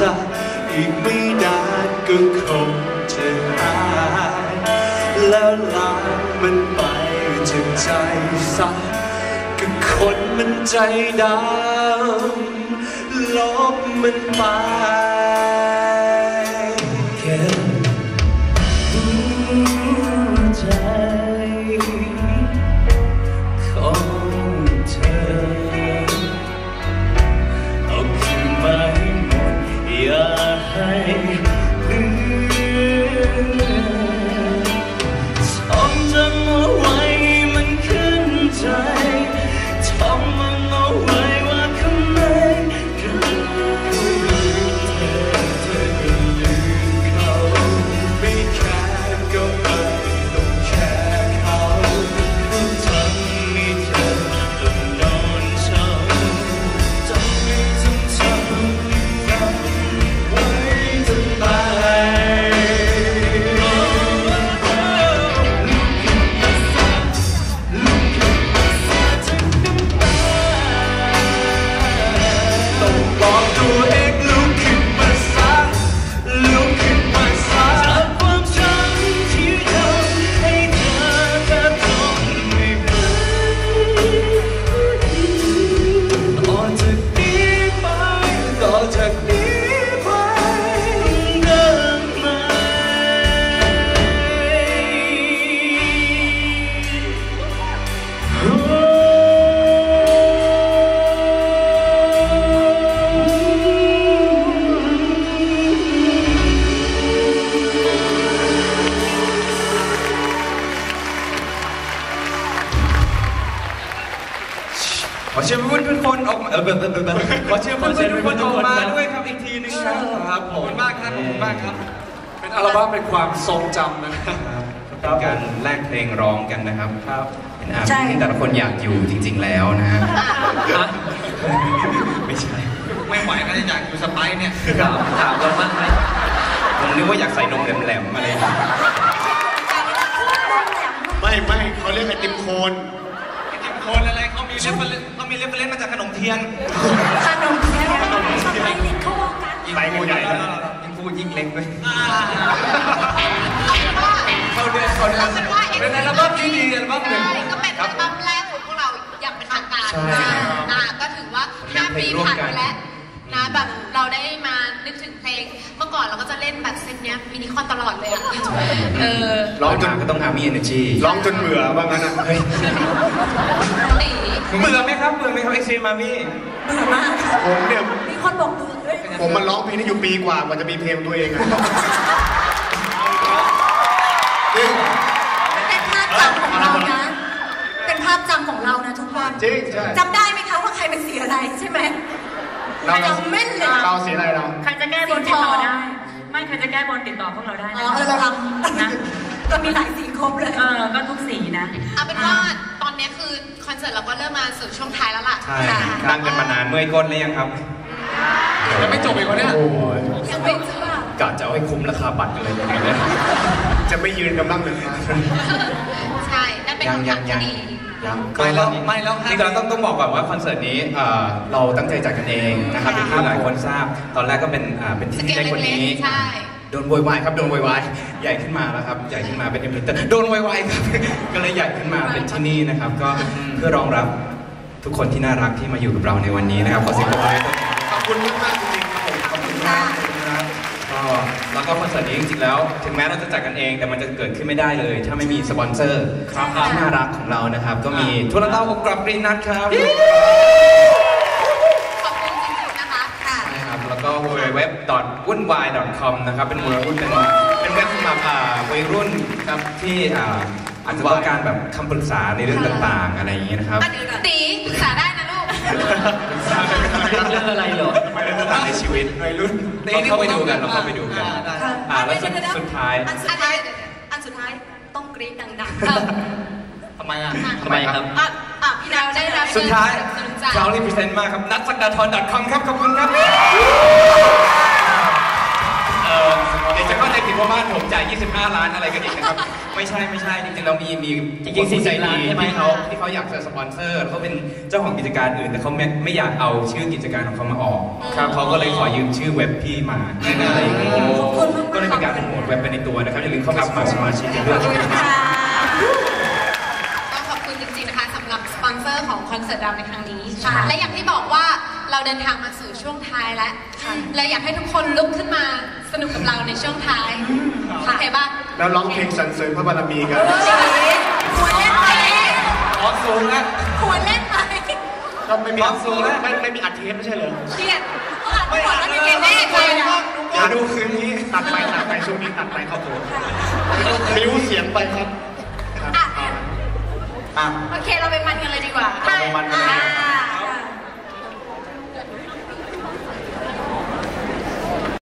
ะอีกไม่นานก็คงจะหายแล้วลางมันไปจากใจซะก็คนมันใจดำลบมันไปแค่หัวใจของเธอเอาคืนมาให้หมดอย่าให้เหลือท่องจำเอาไว้มันขึ้นใจท่องมันเอาไว้ว่าข้างในคือเธอก็ลืมเขาไม่แค่ก็ไม่ต้องแค่เขาทำให้เธอต้องนอนเศร้าจำไม่ต้องทำกันไว้ทำไมบอกตัวเองลุกขึ้นมาซะลุกขึ้นมาซะจากความช้ำที่ทำให้เธอแทบทนไม่ไหวต่อจากนี้ไปต่อจากนี้ไปได้ไหมขอเชิญเพื่อนทุกคนออกมาขอเชิญเพื่อนทุกคนออกมาด้วยครับอีกทีนึงครับขอบคุณมากครับขอบคุณมากครับเป็นอัลบั้มเป็นความทรงจำนะครับเป็นการแลกเพลงร้องกันนะครับเป็นอาชีพที่แต่ละคนอยากอยู่จริงๆแล้วนะฮะไม่ใช่ไม่ไหวก็จะอยากอยู่สไปซ์เนี่ยถามเราบ้างไหมผมนึกว่าอยากใส่นมแหลมๆอะไรไม่เขาเรียกไอติมโคนอะไรเขามีเรฟเฟอเรนซ์มาจากขนมเทียนขนมเทียนสไปซ์ลินเขาบอกกันยิ่งพูดใหญ่แล้วยิ่งพูดยิ่งเล็กเลยเขาเดือดเป็นอัลบั้มที่ดีอัลบั้มหนึ่งก็เป็นอัลบั้มแรกของพวกเราอย่างเป็นทางการก็ถือว่า5 ปีผ่านไปแล้วนะแบบเราได้มานึกถึงเพลงเมื่อก่อนเราก็จะเล่นแบบเซตเนี้ยมินิคอนตลอดเลยร้องจนก็ต้องหามี energy ร้องจนเบื่อบ้างงั้นนะเบื่อไหมครับเอ็กซ์ตรีมมามี่เบื่อมากผมเนี่ยมีคนบอกเบื่อผมมันร้องเพลงนี้อยู่ปีกว่าจะมีเพลงตัวเองเป็นภาพจำของเรานะเป็นภาพจำของเรานะทุกวันจริงใช่จำได้ไหมคะว่าใครเป็นสีอะไรใช่ไหมเราเม่นเลยเราสีอะไรเราใครจะแก้บนติดต่อได้ไม่ใครจะแก้บนติดต่อพวกเราได้เราทำนะก็มีหลายสีครบเลยก็ทุกสีนะเอาเป็นว่าตอนนี้คือคอนเสิร์ตเราก็เริ่มมาสู่ช่วงท้ายแล้วล่ะใช่ตั้งกันมานานเมื่อยก้นเลยยังครับยังไม่จบอีกวะเนี่ยยังไม่จบกะจะเอาให้คุ้มราคาบัตรกันเลยจะไม่ยืนกันบ้างเลยใช่นั่นเป็นความที่ดีไม่แล้วที่เราต้องบอกก่อนว่าคอนเสิร์ตนี้เราตั้งใจจัดกันเองนะครับที่หลายคนทราบตอนแรกก็เป็นที่ได้คนนี้โดนโวยวายครับโดนโวยวายใหญ่ขึ้นมาแล้วครับใหญ่ขึ้นมาเป็นแต่โดนโวยวายครับก็เลยใหญ่ขึ้นมาเป็นที่นี่นะครับก็เพื่อรองรับทุกคนที่น่ารักที่มาอยู่กับเราในวันนี้นะครับขอเสียงปรบมือขอบคุณมากจริงๆครับขอบคุณมากนะครับแล้วก็คอนเสิร์ตนี้จริงๆแล้วถึงแม้เราจะจัดกันเองแต่มันจะเกิดขึ้นไม่ได้เลยถ้าไม่มีสปอนเซอร์ที่น่ารักของเรานะครับก็มีทั่วโลกกลับรีนัทครับขอบคุณจริงๆนะคะใช่ครับแล้วก็ www.wunwai.com นะครับเป็นเว็บสำหรับวัยรุ่นครับที่อาจจะต้องการแบบคำปรึกษาในเรื่องต่างๆอะไรอย่างเงี้ยนะครับตีปรึกษาได้นะลูกเรื่องอะไรเหรอไม่ได้ต่างในชีวิตวัยรุ่นเราเข้าไปดูกันแล้วสุดท้ายอันสุดท้ายต้องกรี๊ดดังๆทำไมครับพี่ดาวได้รับสุดท้ายเรารีพรีเซนต์มากครับนัทสักดาธร .com ครับขอบคุณครับเดี๋ยวจะเข้าใจผิดว่าบ้านผมจ่าย25 ล้านอะไรกันอีกนะครับไม่ใช่จริงๆเรามีจริงๆ40 ล้านใช่ไหมที่เขาอยากจะสปอนเซอร์เขาเป็นเจ้าของกิจการอื่นแต่เขาไม่อยากเอาชื่อกิจการของเขามาออกครับเขาก็เลยขอยืมชื่อเว็บพี่มาอะไรอย่างเงี้ยก็เลยเป็นการโปรโมทเว็บไปในตัวนะครับอย่าลืมเข้าไปสมัครสมาชิกกันด้วยต้องขอบคุณจริงๆนะคะสำหรับสปอนเซอร์ของคอนเสิร์ตเราในครั้งนี้ค่ะและอย่างที่บอกว่าเราเดินทางมาสู่ช่วงท้ายแล้วและอยากให้ทุกคนลุกขึ้นมาสนุกกับเราในช่วงท้ายโอเคป่ะแล้วร้องเพลงสรรเสริญพระบารมีกันหัวเล่นไปออกสูงนะหัวเล่นไปก็ไม่มีอัดสูงแล้วไม่มีอัดเทปไม่ใช่เหรอเครียดไม่หัวแล้วเก่งแน่เลยนะเดี๋ยวดูคืนนี้ตัดไปช่วงนี้ตัดไปครับผมบิ้วเสียงไปครับโอเคเราไปมันกันเลยดีกว่ามันกันเลย